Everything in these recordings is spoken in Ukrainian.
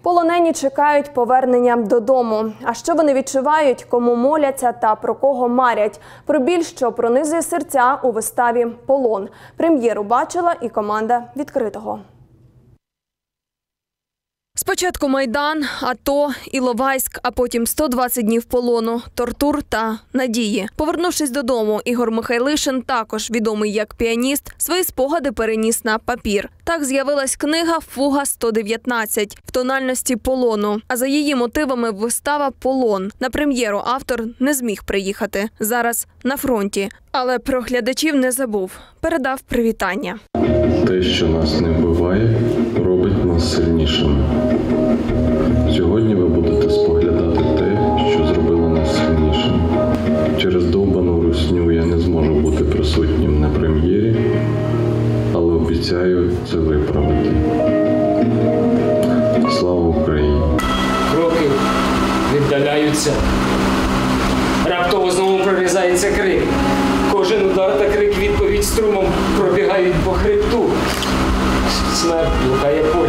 Полонені чекають повернення додому. А що вони відчувають, кому моляться та про кого марять? Про біль, що пронизує серця у виставі «Полон». Прем'єру бачила і команда «Відкритого». Спочатку Майдан, АТО, Іловайськ, а потім 120 днів полону, тортур та надії. Повернувшись додому, Ігор Михайлишин, також відомий як піаніст, свої спогади переніс на папір. Так з'явилась книга «Фуга-119» в тональності полону. А за її мотивами вистава «Полон». На прем'єру автор не зміг приїхати. Зараз на фронті. Але про глядачів не забув. Передав привітання. Те, що нас не вбиває, робить нас сильнішими. Сьогодні ви будете споглядати те, що зробило нас сильнішими. Через довбану русню я не зможу бути присутнім на прем'єрі, але обіцяю це виправити. Слава Україні! Кроки віддаляються. Раптово знову прорізається крик. Кожен удар та крик відповідь струмом пробігають по хребту. Смерть блукає поряд.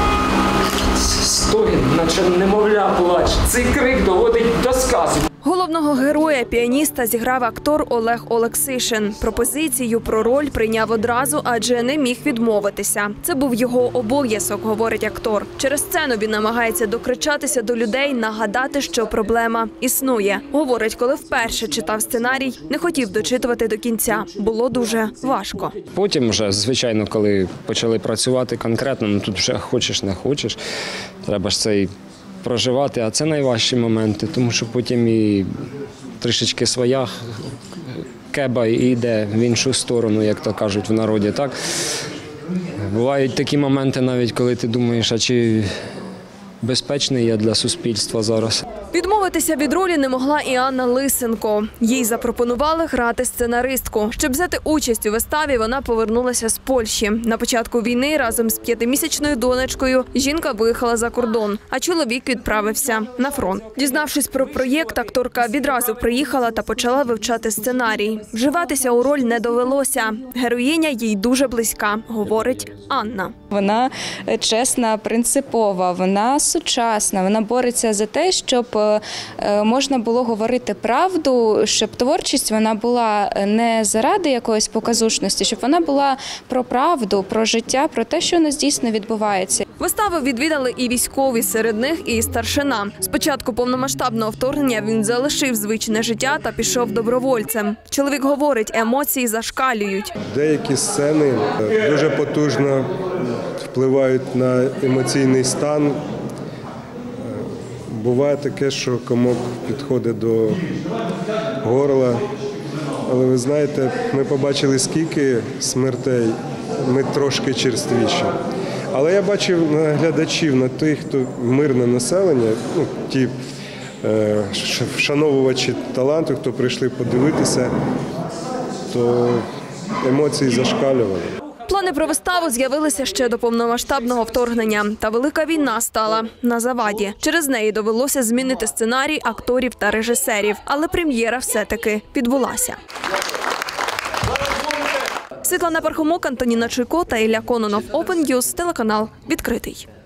Стогін, наче немовля плач. Цей крик доводить до сказу. Головного героя, піаніста, зіграв актор Олег Олексишин. Пропозицію про роль прийняв одразу, адже не міг відмовитися. Це був його обов'язок, говорить актор. Через сцену він намагається докричатися до людей, нагадати, що проблема існує. Говорить, коли вперше читав сценарій, не хотів дочитувати до кінця. Було дуже важко. Потім вже, звичайно, коли почали працювати конкретно, тут вже хочеш, не хочеш, треба ж цей проживати, а це найважчі моменти, тому що потім і трішечки своя кеба йде в іншу сторону, як то кажуть в народі. Так? Бувають такі моменти навіть, коли ти думаєш, а чи безпечний я для суспільства зараз. Відмовитися від ролі не могла і Анна Лисенко. Їй запропонували грати сценаристку. Щоб взяти участь у виставі, вона повернулася з Польщі. На початку війни разом з 5-місячною донечкою жінка виїхала за кордон, а чоловік відправився на фронт. Дізнавшись про проєкт, акторка відразу приїхала та почала вивчати сценарій. Вживатися у роль не довелося. Героїня їй дуже близька, говорить Анна. Вона чесна, принципова, вона сучасна, вона бореться за те, щоб можна було говорити правду, щоб творчість вона була не заради якоїсь показушності, щоб вона була про правду, про життя, про те, що у нас дійсно відбувається. Виставу відвідали і військові, серед них і старшина. З початку повномасштабного вторгнення він залишив звичне життя та пішов добровольцем. Чоловік говорить, емоції зашкалюють. Деякі сцени дуже потужно впливають на емоційний стан. Буває таке, що комок підходить до горла. Але ви знаєте, ми побачили скільки смертей, ми трошки черствіші. Але я бачив на глядачів, на тих, хто мирне населення, ті вшановувачі таланту, хто прийшли подивитися, то емоції зашкалювали. Плани про виставу з'явилися ще до повномасштабного вторгнення. Та велика війна стала на заваді. Через неї довелося змінити сценарій, акторів та режисерів. Але прем'єра все-таки відбулася. Світлана Пархомок, Антоніна Чуйко та Ілля Кононов. Open News, телеканал «Відкритий».